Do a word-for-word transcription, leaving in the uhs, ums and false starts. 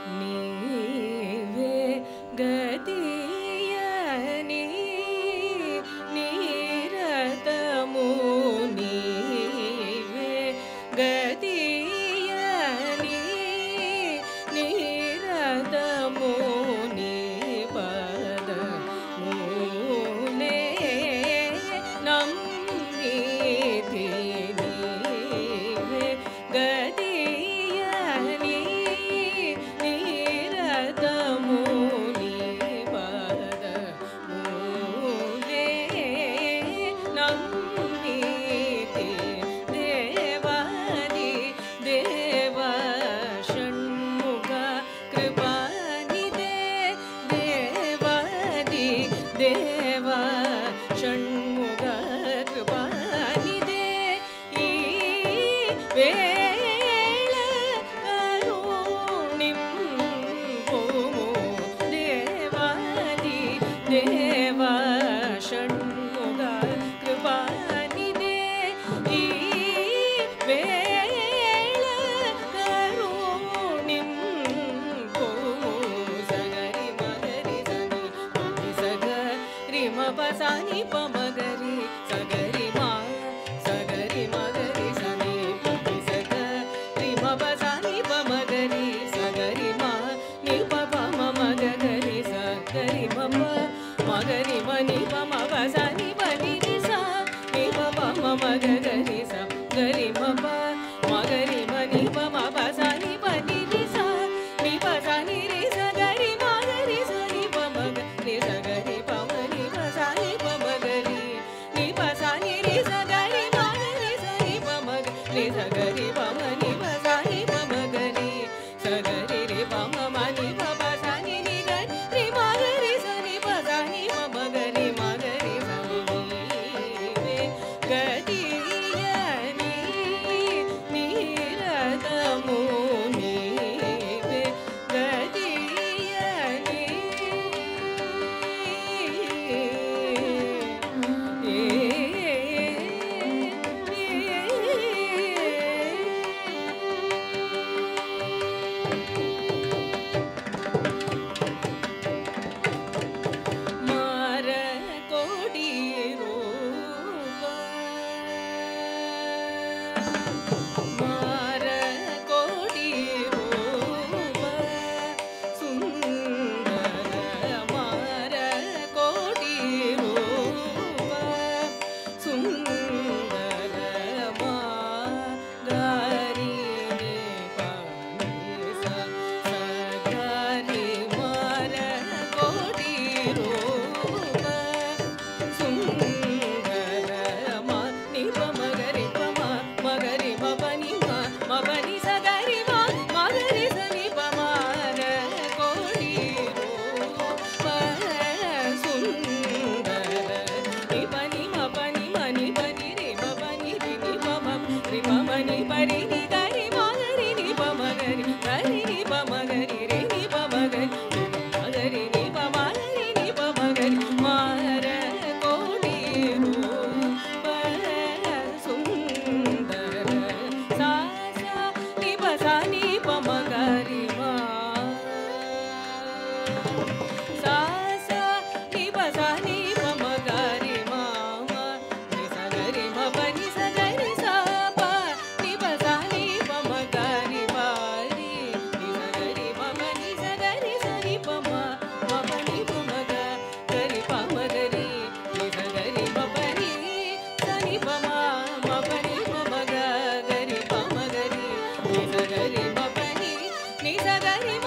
நீவே கதியனி நீரதமு நீவே கதியனி நீரதமு நீபத மூலே நம்மீதி நீவே கதியனி நீரதமு நீபத மூலே நம்மீதி தேவாதி தேவ ஷண்முக கிருபாநிதே தேவாதி தேவ ஷண்முக கிருபாநிதே ஈ வேள கருணிம் போமோ தேவாதி தேவ ஷண்முக கிருபாநிதே ஈ வேள கருணிம் போமோ சகரி மகரி சனி பமி சகரி மபசானி பமகரி சகரி மா சகரி மகரி சனி பமி சகரி மபசானி பமகரி சகரி மா நி பப மமகரி சகரி மப மகரி மணி பமபசானி பனி ரி ச நி பப மமகரி சகரி மப மகரி மணி பமபசானி பனி ரி ச நி பசானி ரி சகரி மகரி சனி பமகரி சகரி பமனி பசானி பமகரி நி பசானி ரி சகரி மகரி சனி பமகரி சகரி பமனி பசானி பமகரி சகரி ரி பமமனி பபசானி ரி கரி மகரி சனி பசானி பமகரி மகரி சனி நீவே கதியனி நீரதமு நீவே கதியனி மார கோடி ரூப மார கோடி ரூப சுந்தர மார கோடி ரூப சுந்தர மாரி நி பனி ச சகரி மார கோடி ரூப சுந்தர மா நி பமகரி பம மகரி மபனி ம மபனி சகரி மா மகரி சனி பமார கோடி ரூப சுந்தர நி பனி மபனி மணி பனி ரி மபனி ரி நி பம ரி பமனி பரி நி கரி மகரி நி பமகரி கரி நி பமகரி ரி நி பமகரி மகரி நி பமகரி நி பமகரி மார கோடி ரூப சுந்தர சா சா நி பசா நி பமகரி மா சா சா நி பசா நி பமகரி மா நி சகரி மபனி சகரி சா ப நி பசா நி பமகரி பாரி நி சகரி மபனி சகரி சனி பம மபனி பமக கரி பமகரி நி சகரி மபனி சனி பம மபனி பமக கரி பமகரி நி சகரி மபனி நி சகரி